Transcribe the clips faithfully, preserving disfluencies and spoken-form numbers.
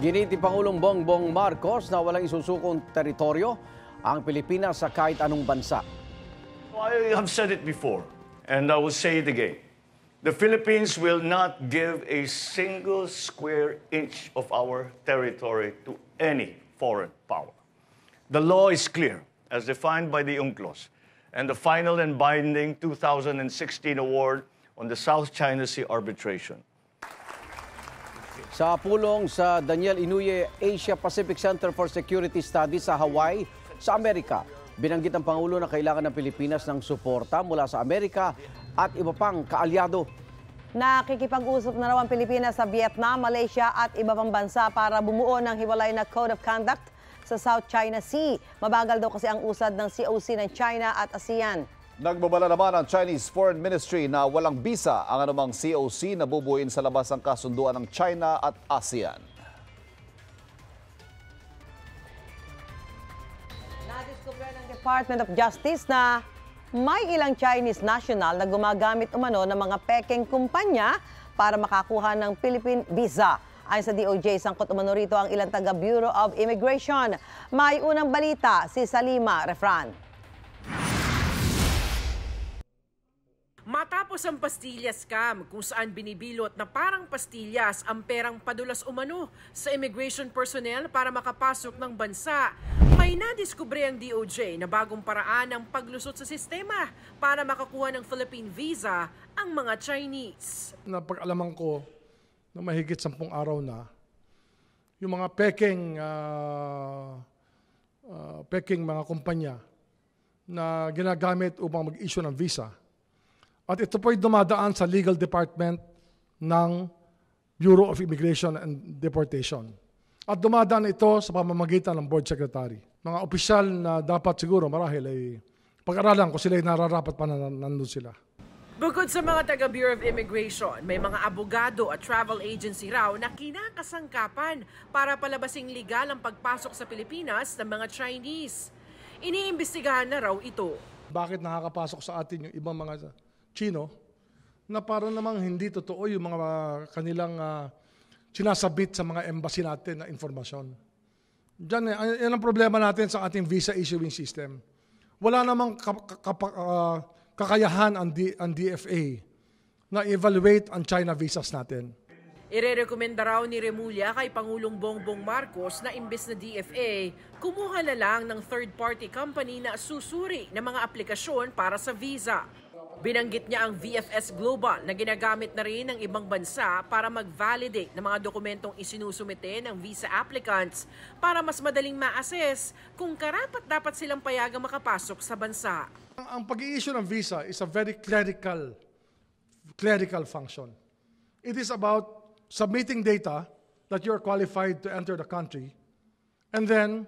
Ginit ni Pangulong Bongbong Marcos na walang isusukong teritoryo ang Pilipinas sa kahit anong bansa. I have said it before, and I will say it again. The Philippines will not give a single square inch of our territory to any foreign power. The law is clear, as defined by the UNCLOS, and the final and binding two thousand sixteen award on the South China Sea arbitration. Sa pulong sa Daniel Inouye Asia Pacific Center for Security Studies sa Hawaii, sa Amerika, binanggit ng Pangulo na kailangan ng Pilipinas ng suporta mula sa Amerika at iba pang kaalyado. Nakikipag-usap na raw ang Pilipinas sa Vietnam, Malaysia at iba pang bansa para bumuo ng hiwalay na Code of Conduct sa South China Sea. Mabagal daw kasi ang usad ng C O C ng China at ASEAN. Nagbabala naman ang Chinese Foreign Ministry na walang bisa ang anumang C O C na bubuin sa labas ng kasunduan ng China at ASEAN. Nadiskubre ng Department of Justice na may ilang Chinese national na gumagamit umano ng mga pekeng kumpanya para makakuha ng Philippine visa. Ayon sa D O J, sangkot umano rito ang ilang taga Bureau of Immigration. May unang balita si Salima Refran. Matapos ang pastilya scam kung saan binibilot na parang pastillas ang perang padulas umano sa immigration personnel para makapasok ng bansa, may nadiskubre ang D O J na bagong paraan ng paglusot sa sistema para makakuha ng Philippine visa ang mga Chinese. Napag-alaman ko na mahigit sampung araw na yung mga peking, uh, uh, peking mga kumpanya na ginagamit upang mag-issue ng visa. At ito po'y dumadaan sa legal department ng Bureau of Immigration and Deportation. At dumadaan ito sa pamamagitan ng board secretary. Mga opisyal na dapat siguro marahil ay pag-aralan kung sila ay nararapat pa na nandun sila. Bukod sa mga taga Bureau of Immigration, may mga abogado at travel agency raw na kinakasangkapan para palabasing legal ang pagpasok sa Pilipinas ng mga Chinese. Iniimbestigahan na raw ito. Bakit nakakapasok sa atin yung ibang mga Chino na parang namang hindi totoo yung mga kanilang uh, sinasabit sa mga embassy natin na informasyon. Diyan, yan ang problema natin sa ating visa issuing system. Wala namang kap kap uh, kakayahan ang, D ang D F A na evaluate ang China visas natin. Irerekomenda raw ni Remulla kay Pangulong Bongbong Marcos na imbes na D F A, kumuha na lang ng third-party company na susuri ng mga aplikasyon para sa visa. Binanggit niya ang V F S Global na ginagamit na rin ng ibang bansa para mag-validate ng mga dokumentong isinusumite ng visa applicants para mas madaling ma-assess kung karapat-dapat silang payagang makapasok sa bansa. Ang, ang pag-i-issue ng visa is a very clerical, clerical function. It is about submitting data that you're qualified to enter the country and then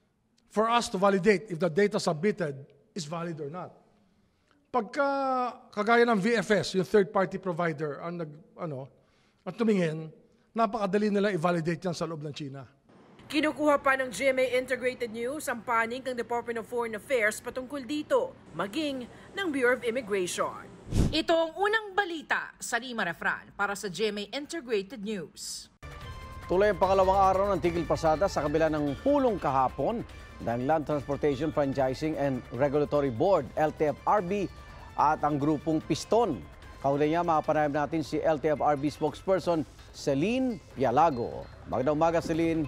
for us to validate if the data submitted is valid or not. Pagka kagaya ng V F S, yung third-party provider, ang nag, ano, at tumingin, napakadali nila i-validate yan sa loob ng China. Kinukuha pa ng G M A Integrated News ang panig ng Department of Foreign Affairs patungkol dito, maging ng Bureau of Immigration. Ito ang unang balita sa Salima Refran para sa G M A Integrated News. Tuloy ang pangalawang araw ng tigil pasada sa kabila ng pulong kahapon ng Land Transportation Franchising and Regulatory Board, L T F R B, at ang grupong Piston. Kaulay niya, makapanayam natin si L T F R B spokesperson Celine Pialago. Magandang umaga, Celine.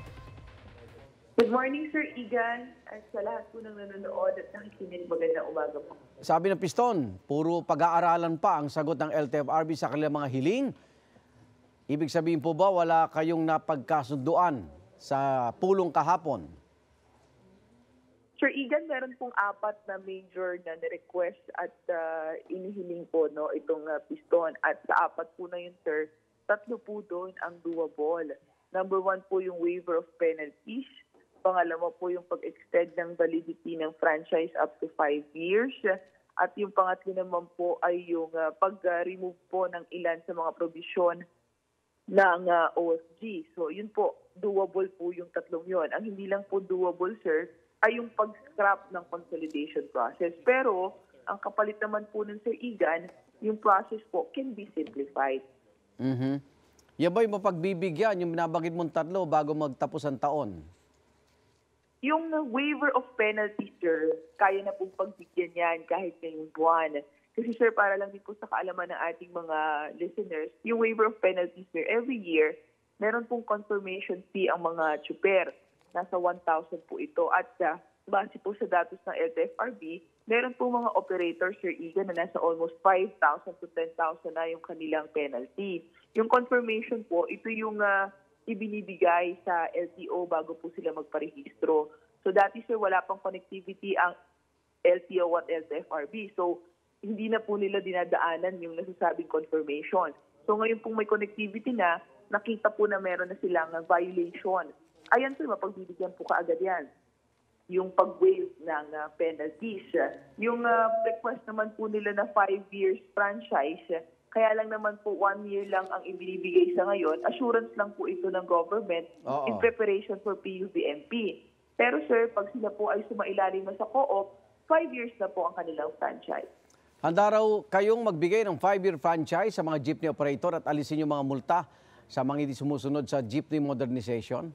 Good morning, Sir Igan, at sa lahat po ng nanonood at nakikinig, magandang umaga po. Sabi ng Piston, puro pag-aaralan pa ang sagot ng L T F R B sa kanilang mga hiling. Ibig sabihin po ba wala kayong napagkasunduan sa pulong kahapon? Sir Igan, meron pong apat na major na request at uh, inihiling po no, itong uh, Piston. At sa apat po na yun, sir, tatlo po doon ang doable. Number one po yung waiver of penalties. Pangalawa po yung pag-extend ng validity ng franchise up to five years. At yung pangatlo naman po ay yung uh, pag-remove po ng ilan sa mga provision ng uh, O S G. So yun po, doable po yung tatlong yun. Ang hindi lang po doable, sir, ay yung pag-scrap ng consolidation process. Pero, ang kapalit naman po ng Sir Igan, yung process po can be simplified. Mm-hmm. Yan ba'y mapagbibigyan yung binabagid mong tatlo bago magtapos ang taon? Yung waiver of penalties, sir, kaya na pong pagbigyan yan kahit ngayong buwan. Kasi sir, para lang din po sa kaalaman ng ating mga listeners, yung waiver of penalties, sir, every year, meron pong confirmation fee ang mga tsuper. Nasa one thousand po ito. At uh, base po sa datos ng L T F R B, meron pong mga operators, Sir Igan, na nasa almost five thousand to ten thousand na yung kanilang penalty. Yung confirmation po, ito yung uh, ibinibigay sa L T O bago po sila magparehistro. So dati, sir, wala pang connectivity ang L T O at L T F R B. So hindi na po nila dinadaanan yung nasasabing confirmation. So ngayon pong may connectivity na, nakita po na meron na silang violation. Ayan, sir, mapagbibigyan po kaagad yan. Yung pag-waive ng uh, penalties. Yung uh, request naman po nila na five years franchise, kaya lang naman po one year lang ang ibinibigay sa ngayon. Assurance lang po ito ng government Oo. in preparation for P U V M P. Pero sir, pag sila po ay sumailalim na sa co-op, five years na po ang kanilang franchise. Handa raw kayong magbigay ng five-year franchise sa mga jeepney operator at alisin yung mga multa sa mga hindi sumusunod sa jeepney modernization?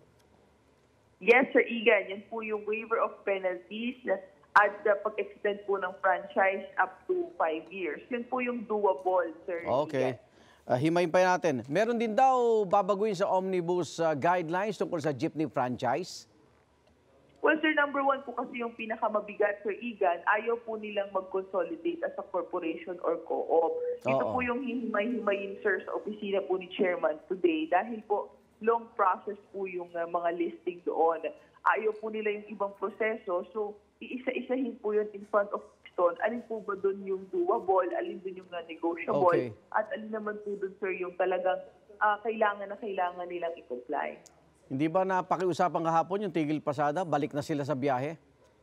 Yes, Sir Igan. Yan po yung waiver of penalties at uh, pag-extend po ng franchise up to five years. Yan po yung doable, Sir Okay. Igan. Uh, himayin pa natin. Meron din daw babaguhin sa Omnibus uh, guidelines tungkol sa jeepney franchise? Well, sir, number one po kasi yung pinakamabigat, Sir Igan, ayaw po nilang mag-consolidate as a corporation or co-op. Ito Oo. po yung hihimay-himayin, sir, sa opisina po ni Chairman today dahil po long process po yung uh, mga listing doon. Ayaw po nila yung ibang proseso. So, iisa-isahin po yun in front of Piston. Alin po ba doon yung doable? Alin doon yung uh, negotiable? Okay. At alin naman po doon, sir, yung talagang uh, kailangan na kailangan nilang i-comply. Hindi ba napakiusapan kahapon yung tigil pasada? Balik na sila sa biyahe?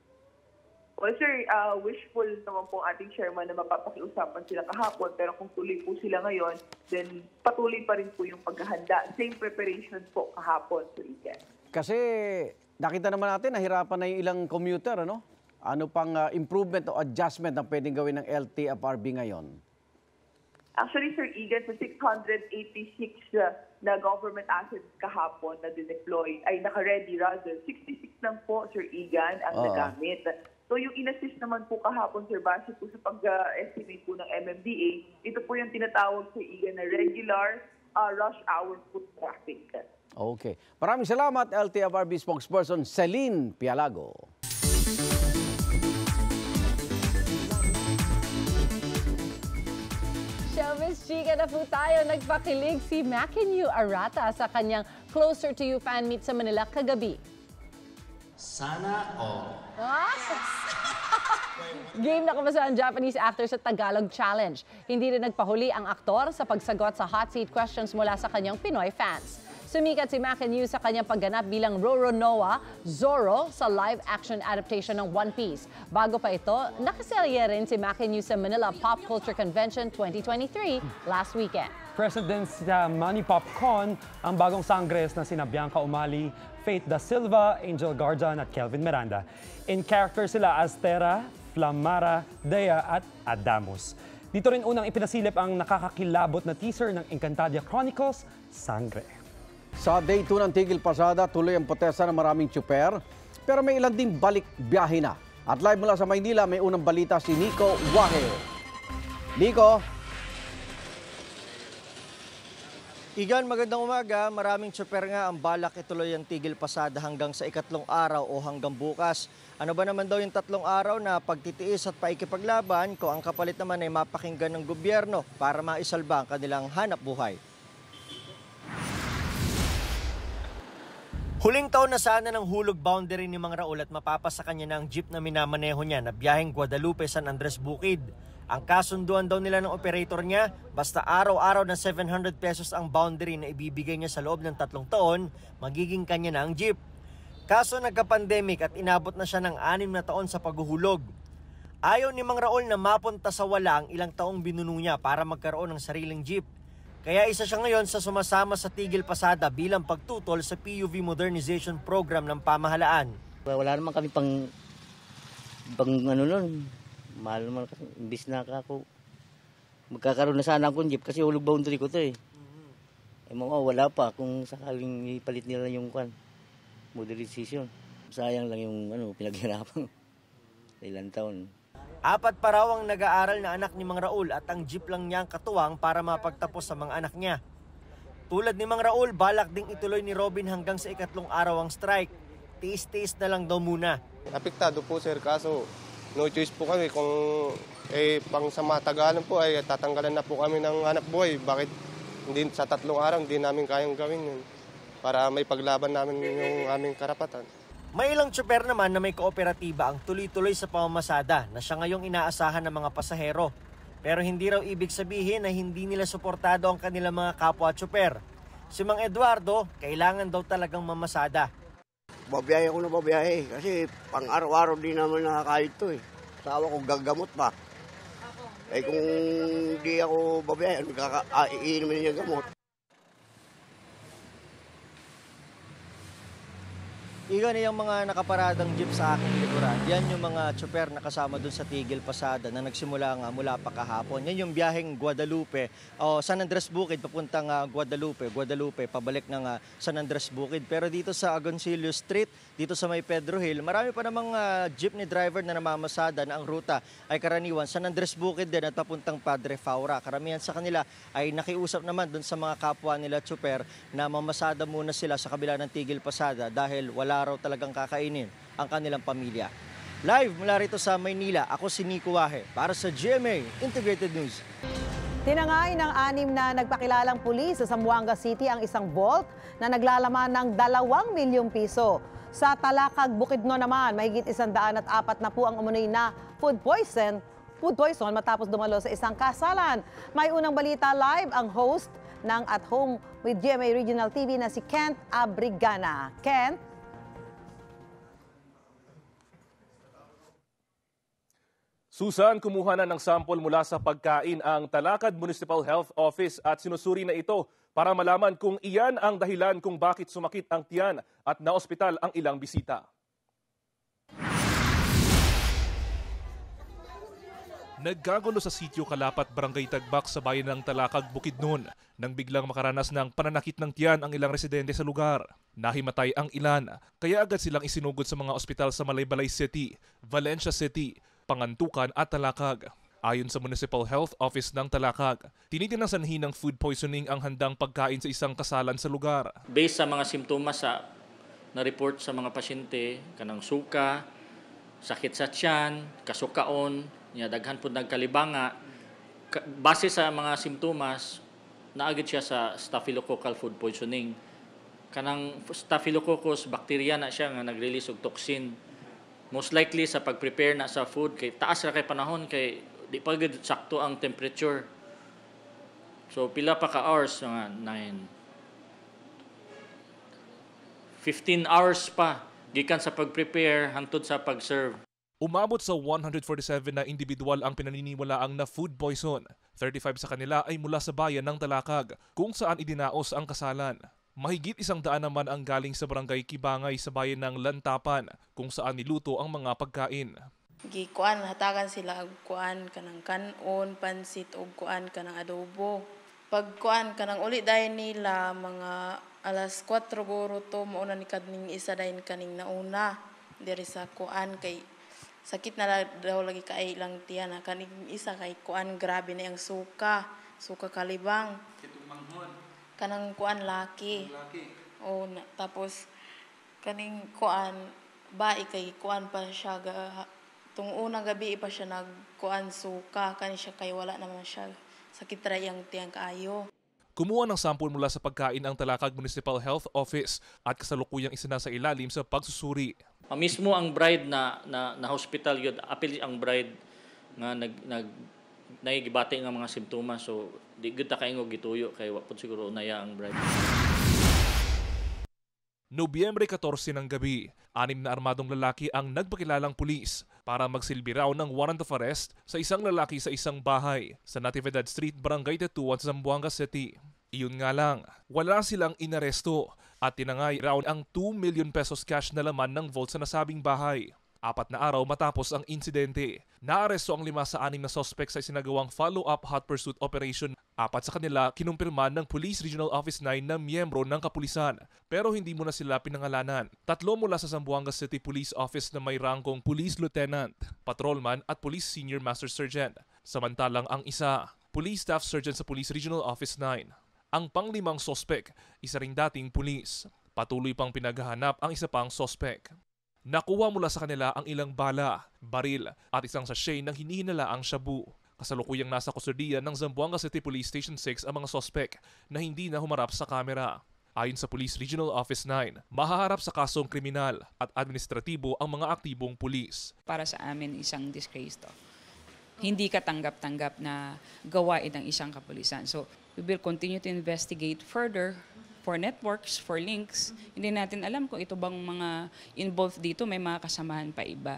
Well, sir, uh, wishful naman po ating chairman na mapapakiusapan sila kahapon. Pero kung tuloy po sila ngayon, then patuloy pa rin po yung paghahanda. Same preparation po kahapon, Sir Igan. Kasi nakita naman natin, nahirapan na yung ilang commuter, ano? Ano pang uh, improvement o adjustment ang pwedeng gawin ng L T F R B ngayon? Actually, Sir Igan, sa six hundred eighty-six uh, na government assets kahapon na dineploy, ay naka-ready rather, sixty-six lang po, Sir Igan, ang Oo. nagamit. So yung in-assist naman po kahapon, Sir, base po sa pag-estimate po ng M M D A, ito po yung tinatawag, Sir Igan, na regular uh, rush hour foot traffic. Okay. Maraming salamat, L T F R B spokesperson Celine Pialago. Showbiz chika na po tayo. Nagpakilig si Makenyu Arata sa kanyang Closer to You fan meet sa Manila kagabi. Sana all. Game na kumasa ang Japanese actor sa Tagalog Challenge. Hindi rin nagpahuli ang aktor sa pagsagot sa hot seat questions mula sa kanyang Pinoy fans. Sumikat si Makenyu sa kanyang pagganap bilang Roro Noah Zorro sa live-action adaptation ng One Piece. Bago pa ito, nakaserye rin si Makenyu sa Manila Pop Culture Convention twenty twenty-three last weekend. Present sa Manny Popcorn ang bagong sangres na sina Bianca Umali, Faith Da Silva, Angel Garjan at Kelvin Miranda. In character sila as Tera, Flamara, Dea at Adamus. Dito rin unang ipinasilip ang nakakakilabot na teaser ng Encantadia Chronicles, Sangre. Sa day two ng Tigil Pasada, tuloy ang protesta ng maraming tsuper, pero may ilan din balik biyahe na. At live mula sa Maynila, may unang balita si Nico Wahe. Nico? Igan, magandang umaga. Maraming tsuper nga ang balak ituloy ang Tigil Pasada hanggang sa ikatlong araw o hanggang bukas. Ano ba naman daw yung tatlong araw na pagtitiis at paikipaglaban kung ang kapalit naman ay mapakinggan ng gobyerno para maisalba ang kanilang hanap buhay. Huling taon na sana ng hulog boundary ni Mang Raul at mapapasa kanya ng jeep na minamaneho niya na biyaheng Guadalupe, San Andres, Bukid. Ang kasunduan daw nila ng operator niya, basta araw-araw na seven hundred pesos ang boundary na ibibigay niya sa loob ng tatlong taon, magiging kanya na ang jeep. Kaso nagka-pandemic at inabot na siya ng anim na taon sa paghuhulog. Ayaw ni Mang Raul na mapunta sa wala ang ilang taong binuno niya para magkaroon ng sariling jeep. Kaya isa siya ngayon sa sumasama sa Tigil Pasada bilang pagtutol sa P U V modernization program ng pamahalaan. Wala naman kami pang, pang ano nun, mahal naman kasi, imbis na ako, magkakaroon na sana akong jeep kasi hulog boundary ko to eh. Eh, mga wala pa kung sakaling ipalit nila yung kwan, modernization. Sayang lang yung ano, pinaghirapan sa ilang taon. Apat pa raw ang nag-aaral na anak ni Mang Raul at ang jeep lang niya ang katuwang para mapagtapos sa mga anak niya. Tulad ni Mang Raul, balak ding ituloy ni Robin hanggang sa ikatlong araw ang strike. Tiis-tiis na lang daw muna. Apektado po sir, kaso no choice po kami kung eh, pang sa matagalan po ay tatanggalan na po kami ng hanap buhay. Bakit hindi sa tatlong araw hindi namin kayang gawin yun para may paglaban namin yung aming karapatan. May ilang tsuper naman na may kooperatiba ang tuloy-tuloy sa pamamasada na siya ngayong inaasahan ng mga pasahero. Pero hindi raw ibig sabihin na hindi nila suportado ang kanilang mga kapwa tsuper. Si Mang Eduardo, kailangan daw talagang mamasada. Babiyahe ako na babiyahe kasi pang araw-araw din naman nakakahit to eh. Sawa ko gagamot pa. Eh kung di ako babiyahe, ah, iinumin niya gamot. Igan yung mga nakaparadang jeep sa aking likuran. Yan yung mga tsuper na kasama dun sa Tigil Pasada na nagsimula nga mula pa kahapon. Yan yung biyaheng Guadalupe o San Andres Bukid papuntang uh, Guadalupe, Guadalupe pabalik ng uh, San Andres Bukid. Pero dito sa Agoncillo Street, dito sa may Pedro Hill, marami pa namang uh, jeepney driver na namamasada na ang ruta ay karaniwan San Andres Bukid din at papuntang Padre Faura. Karamihan sa kanila ay nakiusap naman dun sa mga kapwa nila tsuper na mamasada muna sila sa kabila ng Tigil Pasada dahil wala araw talagang kakainin ang kanilang pamilya. Live mula rito sa Maynila, ako si Nico Wahe para sa G M A Integrated News. Tinangay ng anim na nagpakilalang pulis sa Zamboanga City ang isang vault na naglalaman ng dalawang milyong piso. Sa Talakag, Bukidnon naman, mahigit isang daan at apat na po ang umunoy na food poison, food poison matapos dumalo sa isang kasalan. May unang balita live ang host ng At Home with G M A Regional T V na si Kent Abrigana. Kent? Susan, kumuha na ng sample mula sa pagkain ang Talakad Municipal Health Office at sinusuri na ito para malaman kung iyan ang dahilan kung bakit sumakit ang tiyan at naospital ang ilang bisita. Nagkagulo sa sitio Kalapat, Barangay Tagbak sa bayan ng Talakag, Bukidnon nang biglang makaranas ng pananakit ng tiyan ang ilang residente sa lugar. Nahimatay ang ilan, kaya agad silang isinugod sa mga ospital sa Malaybalay City, Valencia City, Pangantukan at Talakag. Ayon sa Municipal Health Office ng Talakag, tinitinang sanhi ng food poisoning ang handang pagkain sa isang kasalan sa lugar. Based sa mga simptomas sa na-report sa mga pasyente, kanang suka, sakit sa tiyan, kasukaon, niya daghan po nagkalibanga, base sa mga simptomas, naagad siya sa staphylococcal food poisoning. Kanang staphylococcus bacteria na siya nga nag-release og toxin. Most likely sa pag-prepare na sa food kay taas ra kay panahon kay di pa gid sakto ang temperature. So pila pa ka hours nga nine fifteen hours pa gikan sa pag-prepare hangtod sa pag-serve. Umabot sa one hundred forty-seven na individual ang pinaniniwalaang na food poison. thirty-five sa kanila ay mula sa bayan ng Talakag kung saan idinaos ang kasalan. Mahigit isang daan naman ang galing sa barangay Kibangay sa bayan ng Lantapan kung saan niluto ang mga pagkain. Gikuan, hatagan sila og kuan kanang kanon, pansit og kuan kanang adobo. Pag kuan kanang uli dayon nila mga alas kwatro guro to mauna ni kadning isa dayon kaning nauna diri sa kuan kay sakit na daw lagi kay ilang tiyan na kaning isa kay kuan grabe na ang suka, suka kalibang. Kitong manghon. Kanang kuan laki. Laki. O na, tapos kaning kuan ba kay kuan pa siya ga tung unang gabi pa siya nagkuan suka kani siya kay wala naman siya sakit ra yang tiyang kaayo. Kumuha ng sample mula sa pagkain ang Talakag Municipal Health Office at kasalukuyang isinasa ilalim sa pagsusuri. Uh, mismo ang bride na na, na hospital yun, apil ang bride nga nag nag nagigibati nga mga simptomas, so di gud ta kaingog gituyo kay wa pud siguro unaya ang bride. Nobyembre fourteen ng gabi, anim na armadong lalaki ang nagpakilalang pulis para magsilbi raw ng warrant of arrest sa isang lalaki sa isang bahay sa Natividad Street, Barangay Tetuan, Zamboanga City. Iyon nga lang, wala silang inaresto at tinangay raw ang two million pesos cash na laman ng vault sa nasabing bahay. apat na araw matapos ang insidente. Naaresto ang lima sa anim na suspect sa isinagawang follow-up hot pursuit operation. Apat sa kanila kinumpirman ng Police Regional Office nine na miyembro ng kapulisan, pero hindi muna sila pinangalanan. Tatlo mula sa Zamboanga City Police Office na may rangkong Police Lieutenant, Patrolman at Police Senior Master Sergeant. Samantalang ang isa, Police Staff Sergeant sa Police Regional Office nine. Ang panglimang suspect, isa ring dating pulis. Patuloy pang pinaghahanap ang isa pang suspect. Nakuha mula sa kanila ang ilang bala, baril at isang sachet ng hinihinalaang shabu. Kasalukuyang nasa kustodiya ng Zamboanga City Police Station six ang mga suspect na hindi na humarap sa kamera. Ayon sa Police Regional Office nine, mahaharap sa kasong kriminal at administratibo ang mga aktibong pulis. Para sa amin isang disgrace to. Hindi katanggap-tanggap na gawain ng isang kapulisan. So we will continue to investigate further for networks, for links. Hindi natin alam kung ito bang mga involved dito, may mga kasamahan pa iba.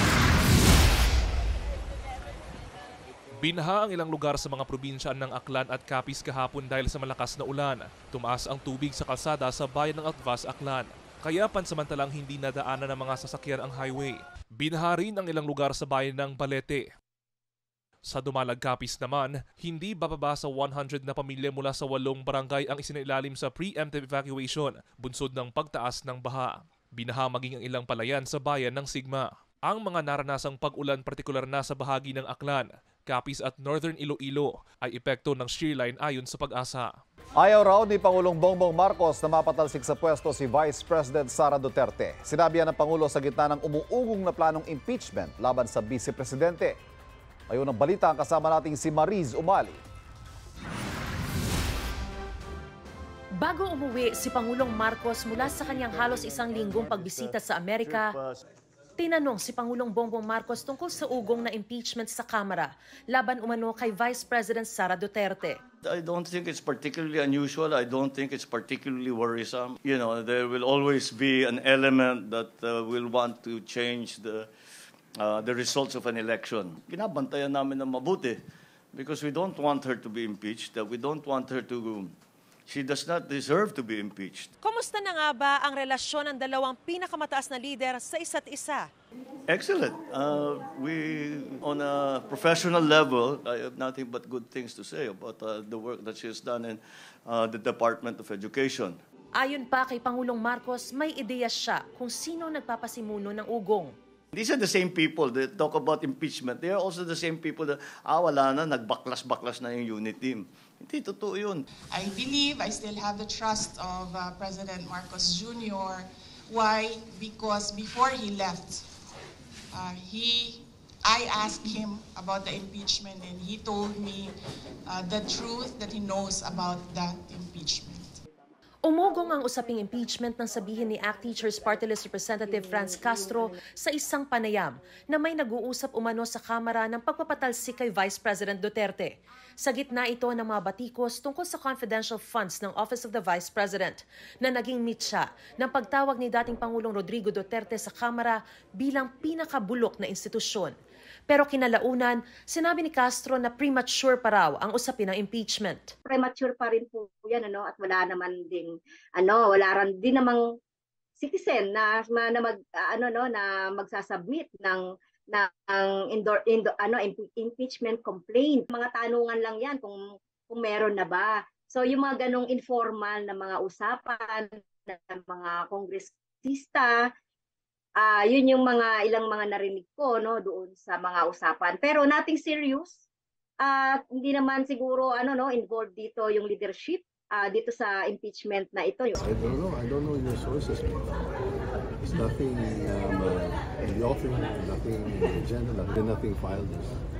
Binaha ang ilang lugar sa mga probinsya ng Aklan at Capiz kahapon dahil sa malakas na ulan. Tumaas ang tubig sa kalsada sa bayan ng Altvas, Aklan. Kaya pansamantalang hindi nadaanan ng mga sasakyan ang highway. Binaha rin ang ilang lugar sa bayan ng Balete. Sa Dumalag, Capiz naman, hindi bababa sa one hundred na pamilya mula sa walong barangay ang isinailalim sa preemptive evacuation, bunsod ng pagtaas ng baha. Binaha maging ang ilang palayan sa bayan ng Sigma. Ang mga naranasang pag-ulan partikular na sa bahagi ng Aklan, Capiz at Northern Iloilo ay epekto ng shear line ayon sa Pag-asa. Ayaw raw ni Pangulong Bongbong Marcos na mapatalsik sa pwesto si Vice President Sara Duterte. Sinabi yan ng Pangulo sa gitna ng umuugong na planong impeachment laban sa Vice Presidente. Ayun ang balita, ang kasama nating si Mariz Umali. Bago umuwi si Pangulong Marcos mula sa kanyang halos isang linggong pagbisita sa Amerika, tinanong si Pangulong Bongbong Marcos tungkol sa ugong na impeachment sa Kamara laban umano kay Vice President Sara Duterte. I don't think it's particularly unusual. I don't think it's particularly worrisome. You know, there will always be an element that uh, will want to change the uh, the results of an election. Binabantayan namin ng mabuti because we don't want her to be impeached. That we don't want her to. She does not deserve to be impeached. Kumusta na nga ba ang relasyon ng dalawang pinakamataas na lider sa isa't isa? Excellent. Uh, we, on a professional level, I have nothing but good things to say about uh, the work that she has done in uh, the Department of Education. Ayon pa kay Pangulong Marcos, may ideya siya kung sino nagpapasimuno ng ugong. These are the same people that talk about impeachment. They are also the same people that, ah, wala na, nagbaklas-baklas na yung unit team. Hindi, totoo yun. I believe I still have the trust of uh, President Marcos Junior Why? Because before he left, uh, he, I asked him about the impeachment and he told me uh, the truth that he knows about that impeachment. Umugong ang usaping impeachment nang sabihin ni A C T Teachers Party List Representative Franz Castro sa isang panayam na may nag-uusap umano sa Kamara ng pagpapatalsik kay Vice President Duterte. Sa gitna ito ng mga batikos tungkol sa confidential funds ng Office of the Vice President na naging mitya ng pagtawag ni dating Pangulong Rodrigo Duterte sa Kamara bilang pinakabulok na institusyon. Pero kinalaunan, sinabi ni Castro na premature pa raw ang usapin ng impeachment. Premature pa rin po yan, ano, at wala naman ding ano, wala rin din namang citizen na na mag ano no na magsasubmit ng ng indoor, indoor ano impeachment complaint. Mga tanungan lang yan kung kung meron na ba. So yung mga ganong informal na mga usapan ng mga kongresista, Uh, yun yung mga ilang mga narinig ko no doon sa mga usapan, pero nothing serious. Uh, hindi naman siguro ano no involved dito yung leadership uh, dito sa impeachment na ito. I don't know. I don't know your sources. There's nothing um, uh, in the offing, nothing in the agenda, nothing, nothing filed.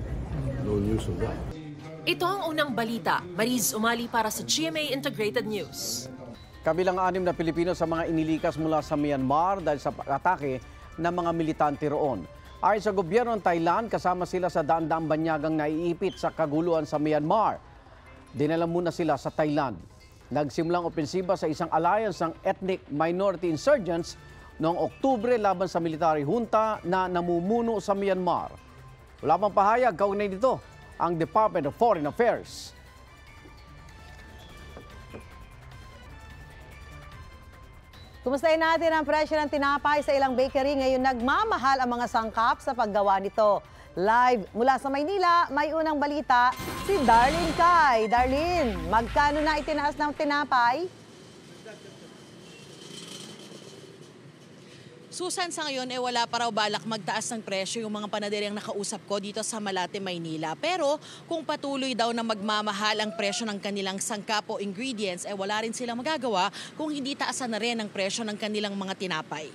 No news of that. Ito ang unang balita. Mariz Umali para sa G M A Integrated News. Kabilang anim na Pilipino sa mga inilikas mula sa Myanmar dahil sa atake ng mga militante roon. Ayon sa gobyerno ng Thailand, kasama sila sa daan-daang banyagang naiipit sa kaguluhan sa Myanmar. Dinala muna sila sa Thailand. Nagsimulang opensiba sa isang alliance ng ethnic minority insurgents noong Oktubre laban sa military junta na namumuno sa Myanmar. Wala pang pahayag kaugnay nito ang Department of Foreign Affairs. Kumustahin natin ang presyo ng tinapay sa ilang bakery. Ngayon nagmamahal ang mga sangkap sa paggawa nito. Live mula sa Maynila, may unang balita si Darlene Kai. Darlene, magkano na itinaas ng tinapay? Susan, sa ngayon, eh, wala pa raw balak magtaas ng presyo yung mga panaderyang nakausap ko dito sa Malate, Maynila. Pero kung patuloy daw na magmamahal ang presyo ng kanilang sangkap o ingredients, eh wala rin silang magagawa kung hindi taasan na rin ang presyo ng kanilang mga tinapay.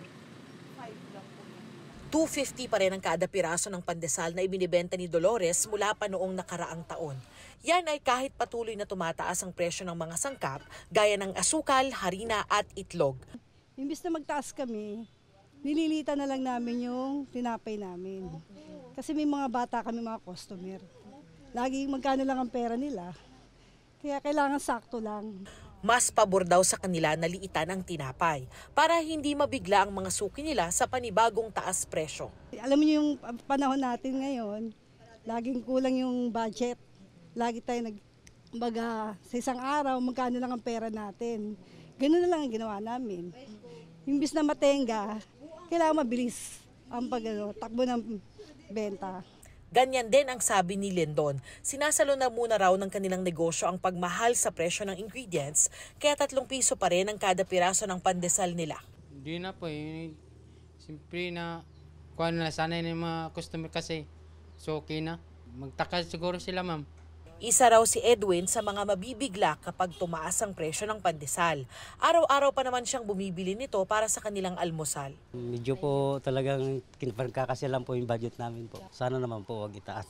two fifty pa rin ang kada piraso ng pandesal na ibinibenta ni Dolores mula pa noong nakaraang taon. Yan ay kahit patuloy na tumataas ang presyo ng mga sangkap gaya ng asukal, harina at itlog. Imbis na magtaas kami, nililita na lang namin yung tinapay namin. Kasi may mga bata kami, mga customer. Lagi magkano lang ang pera nila. Kaya kailangan sakto lang. Mas pabor daw sa kanila na liitan ang tinapay para hindi mabigla ang mga suki nila sa panibagong taas presyo. Alam niyo yung panahon natin ngayon, laging kulang yung budget. Lagi tayo nag, baga, sa isang araw, magkano lang ang pera natin. Ganun na lang ang ginawa namin. Imbis na matenga, kailangan mabilis ang pag, ano, takbo ng benta. Ganyan din ang sabi ni Lindon. Sinasalo na muna raw ng kanilang negosyo ang pagmahal sa presyo ng ingredients, kaya tatlong piso pa rin ang kada piraso ng pandesal nila. Hindi na po, eh, simpre na kuha na sanay ng mga customer kasi so okay na. Magtaka siguro sila, ma'am. Isa raw si Edwin sa mga mabibigla kapag tumaas ang presyo ng pandesal. Araw-araw pa naman siyang bumibili nito para sa kanilang almusal. Medyo po talagang kinapagkakasya lang po yung budget namin po. Sana naman po wag itaas.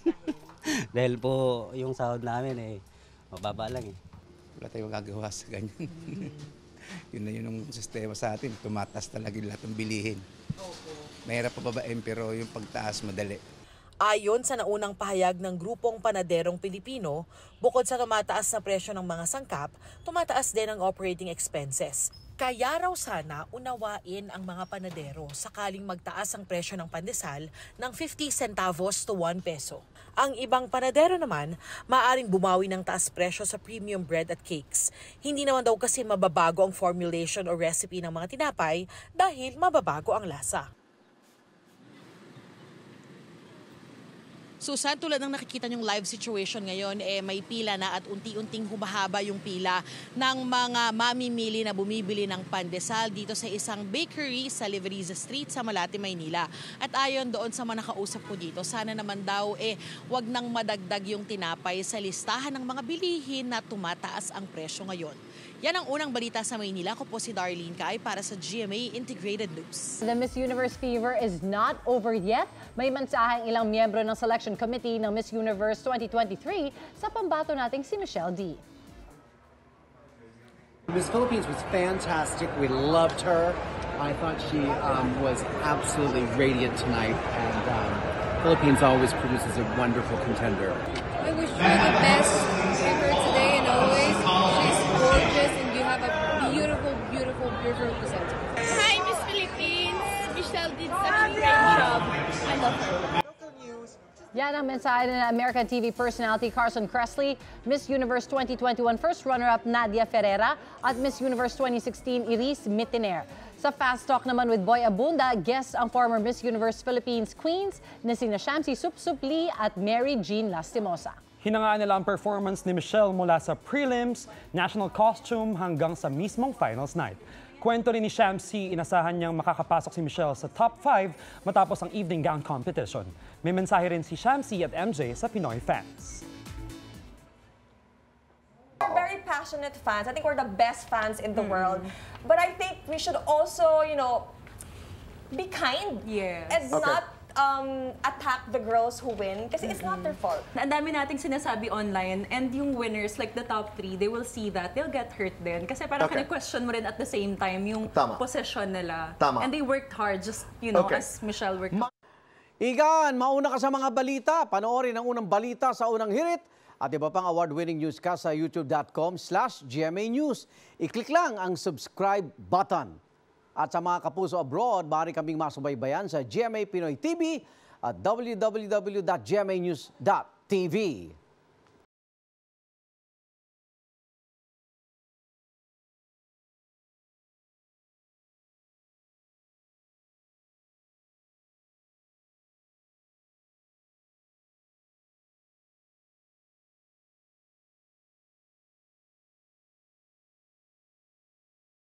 Dahil po yung sahod namin eh, mababa lang eh. Wala tayong magagawa sa ganyan. Yun na yun ang sistema sa atin. Tumatas talaga lahat ng bilihin. Mahirap pa babain pero yung pagtaas madali. Ayon sa naunang pahayag ng grupong panaderong Pilipino, bukod sa tumataas na presyo ng mga sangkap, tumataas din ang operating expenses. Kaya raw sana unawain ang mga panadero sakaling magtaas ang presyo ng pandesal ng fifty centavos to one peso. Ang ibang panadero naman, maaring bumawi ng taas presyo sa premium bread at cakes. Hindi naman daw kasi mababago ang formulation o recipe ng mga tinapay dahil mababago ang lasa. Susan, tulad ng nakikita niyong live situation ngayon, eh, may pila na at unti-unting humahaba yung pila ng mga mamimili na bumibili ng pandesal dito sa isang bakery sa Liveriza Street sa Malate, Maynila. At ayon doon sa mga nakausap ko dito, sana naman daw eh, wag nang madagdag yung tinapay sa listahan ng mga bilihin na tumataas ang presyo ngayon. Yan ang unang balita sa Maynila. Ako po si Darlene Kai para sa G M A Integrated News. The Miss Universe fever is not over yet. May mensaheng ilang miyembro ng selection committee ng Miss Universe twenty twenty-three sa pambato nating si Michelle D. Miss Philippines was fantastic. We loved her. I thought she um, was absolutely radiant tonight, and um, Philippines always produces a wonderful contender. I wish you the best for her today and always. She's gorgeous and you have a beautiful, beautiful, beautiful presenter. Hi, Miss Philippines. Michelle did such a great job. I love her. Yan ang mensahe ng American T V personality Carson Kressley, Miss Universe twenty twenty-one first runner-up Nadia Ferreira at Miss Universe twenty sixteen Iris Mitiner. Sa Fast Talk naman with Boy Abunda, guest ang former Miss Universe Philippines Queens na sina Shamsi Supsup Lee at Mary Jean Lastimosa. Hinangaan nila ang performance ni Michelle mula sa prelims, national costume hanggang sa mismong finals night. Kwento rin ni Shamsi, inasahan niyang makakapasok si Michelle sa top five matapos ang evening gown competition. May mensahe rin si Shamsi at M J sa Pinoy fans. We're very passionate fans. I think we're the best fans in the mm. world. But I think we should also, you know, be kind. Yes. And Okay. not um, attack the girls who win kasi mm-hmm. it's not their fault. Ang dami nating sinasabi online and yung winners, like the top three, they will see that, they'll get hurt din. Kasi parang Okay. kine-question mo rin at the same time yung Tama. possession nila. Tama. And they worked hard, just, you know, Okay. as Michelle worked hard. Igan, mauna ka sa mga balita. Panoorin ang unang balita sa unang hirit at iba pang award-winning newscast sa youtube.com slash GMA News. I-click lang ang subscribe button. At sa mga kapuso abroad, maaari kaming masubaybayan sa G M A Pinoy T V at w w w dot g m a news dot t v.